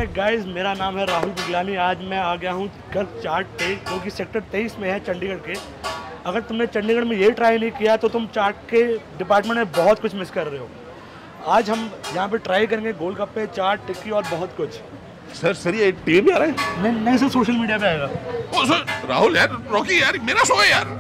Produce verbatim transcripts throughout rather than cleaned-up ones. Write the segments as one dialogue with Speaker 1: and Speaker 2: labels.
Speaker 1: Hello guys, मेरा नाम है राहुल बुगलानी। आज मैं आ गया हूँ गर्ग चाट पे, जो कि सेक्टर तेईस में है चंडीगढ़ के। अगर तुमने चंडीगढ़ में ये ट्राई नहीं किया तो तुम चाट के डिपार्टमेंट में बहुत कुछ मिस कर रहे हो। आज हम यहाँ पे ट्राई करेंगे गोलगप्पे, चाट, टिक्की और बहुत कुछ।
Speaker 2: सर सर ये टीवी पे आ रहा है?
Speaker 1: नहीं नहीं सर, सोशल मीडिया पे आएगा।
Speaker 2: ओ सर राहुल यार, रॉकी यार, मेरा शो है यार।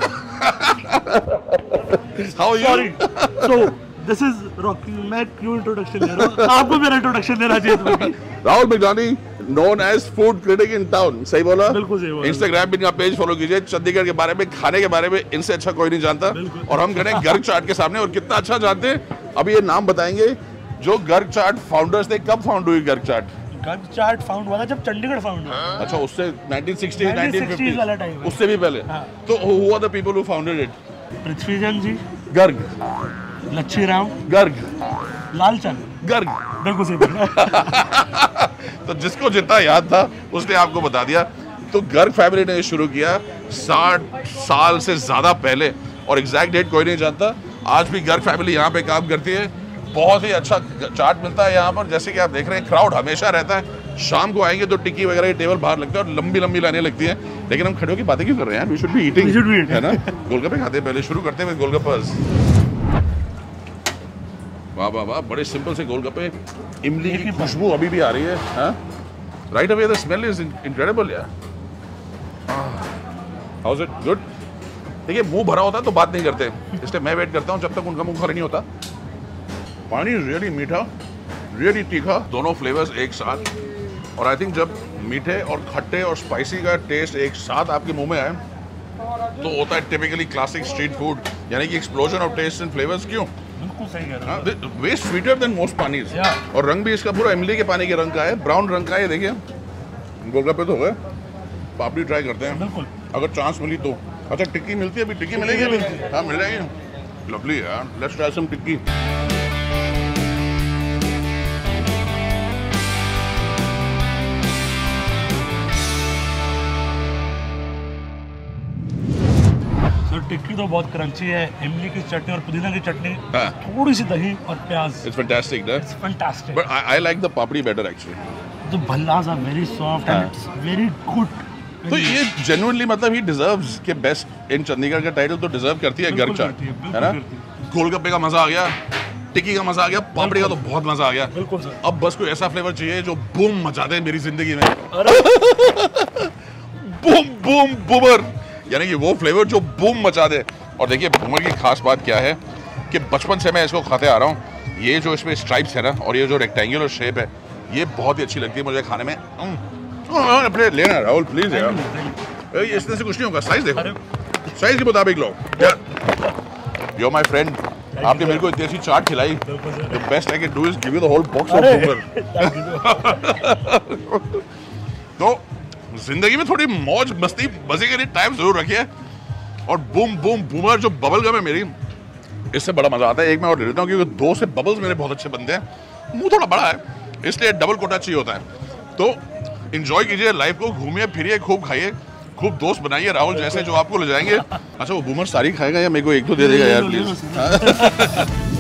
Speaker 2: How are you?
Speaker 1: So this is Rocky. मैं क्यों इंट्रोडक्शन दे रहा हूँ? आपको मेरा इंट्रोडक्शन देना चाहिए था।
Speaker 2: Rahul Buglani, known as food critic in town. सही बोला?
Speaker 1: बिल्कुल सही बोला।
Speaker 2: इंस्टाग्राम पे इनका पेज फॉलो कीजिए। चंडीगढ़ के बारे में, खाने के बारे में इनसे अच्छा कोई नहीं जानता। और हम खड़े हैं गर्ग चाट के सामने, और कितना अच्छा जानते हैं। अभी ये नाम बताएंगे जो गर्ग चाट फाउंडर्स थे। कब फाउंड हुई गर्ग चाट?
Speaker 1: गर्ग चाट फाउंड हुआ था जब चंडीगढ़ फाउंड हुआ।
Speaker 2: अच्छा, उससे नाइनटीन सिक्सटी नाइनटीन फिफ्टी
Speaker 1: वाला टाइम,
Speaker 2: उससे भी पहले।
Speaker 1: हाँ।
Speaker 2: तो who are the people who founded it?
Speaker 1: Prithvichand ji,
Speaker 2: Garg,
Speaker 1: Lachhi Ram,
Speaker 2: Garg,
Speaker 1: Lalchand,
Speaker 2: Garg.
Speaker 1: बिल्कुल सही बोला।
Speaker 2: तो जिसको जितना याद था उसने आपको बता दिया। तो गर्ग फैमिली ने शुरू किया साठ साल से ज्यादा पहले, और एग्जैक्ट डेट कोई नहीं जानता। आज भी गर्ग फैमिली यहाँ पे काम करती है। बहुत ही अच्छा चाट मिलता है यहाँ पर। जैसे कि आप देख रहे हैं, क्राउड हमेशा रहता है। शाम को आएंगे तो टिक्की वगैरह के टेबल बाहर लगते हैं और लंबी लंबी लाइनें लगती हैं। लेकिन हम खड़े होकर बातें क्यों कर रहे हैं? वी शुड बी ईटिंग, है ना? गोलगप्पे खाते हैं। पहले शुरू करते हैं गोलगप्पे। वाह वाह वाह, बड़े सिंपल से गोलगप्पे। इमली की खुशबू अभी भी आ रही है। Right away the smell is incredible यार। How is it? गुड। देखिए, मुंह भरा होता है तो बात नहीं करते, इसलिए मैं वेट करता हूँ जब तक उनका मुंह खाली नहीं होता। पानी रियली मीठा, रियली तीखा, दोनों फ्लेवर्स एक साथ। और आई थिंक जब मीठे और खट्टे और स्पाइसी का टेस्ट एक साथ आपके मुंह में आए तो होता है टिपिकली क्लासिक स्ट्रीट फूड, यानी कि explosion of taste and flavours. क्यों?
Speaker 1: बिल्कुल सही कह रहे हो।
Speaker 2: Way sweeter than most panis. और रंग भी इसका पूरा इमली के पानी के रंग का है, ब्राउन रंग का है। देखिए, गोलगप्पे तो हो गए, पापड़ी ट्राई करते हैं
Speaker 1: बिल्कुल,
Speaker 2: अगर चांस मिली तो। अच्छा, टिक्की मिलती है अभी? टिक्की मिलेगी अभी? हाँ, मिल जाएगी। लवली यार, लेट्स ट्राई सम टिक्की।
Speaker 1: टिक्की तो बहुत क्रंची है, इमली की चटनी और पुदीना की चटनी,
Speaker 2: हाँ।
Speaker 1: थोड़ी सी दही और प्याज।
Speaker 2: It's fantastic, ना?
Speaker 1: It's fantastic.
Speaker 2: But I, I like the papdi better actually.
Speaker 1: The bhallas are very soft and it's very good.
Speaker 2: तो ये genuinely मतलब he deserves के best in चंडीगढ़ का टाइटल तो डिजर्व करती है गर्ग चाट, है ना? गोलगप्पे का मजा आ गया, टिक्की का मजा आ गया, पापड़ी का तो बहुत मजा आ गया।
Speaker 1: बिल्कुल सर।
Speaker 2: अब बस कोई ऐसा फ्लेवर चाहिए जो बूम मचा दे मेरी जिंदगी में। बूम बूम बूमर, यानी कि वो फ्लेवर जो बूम मचा दे। और देखिए, बूमर की खास बात क्या है कि बचपन से मैं इसको खाते आ रहा हूँ। ये जो इसमें स्ट्राइप्स है ना, और ये जो रेक्टेंगुलर शेप है, ये बहुत ही अच्छी लगती है मुझे खाने में। अपने लेना राहुल प्लीज यार, इस तरह से कुछ नहीं होगा। साइज देखो, साइज के मुताबिक लो। यो माय फ्रेंड, आपने मेरे को इतनी अच्छी चाट खिलाई। The best I can do is give you the whole box of Boomer. तो जिंदगी में थोड़ी मौज मस्ती मजे के लिए टाइम जरूर रखिए। और बूम बूम बूमर जो बबल गम है मेरी, इससे बड़ा मजा आता है। एक मैं और ले लेता हूँ क्योंकि दो से बबल्स मेरे बहुत अच्छे बनते हैं। मुंह थोड़ा बड़ा है इसलिए डबल कोटा चाहिए होता है। तो एंजॉय कीजिए लाइफ को, घूमिए फिरिए, खूब खाइए, खूब दोस्त बनाइए राहुल जैसे जो आपको ले जाएंगे। अच्छा, वो बूमर सारी खाएगा या मेरे को एक दो दे देगा यार प्लीज?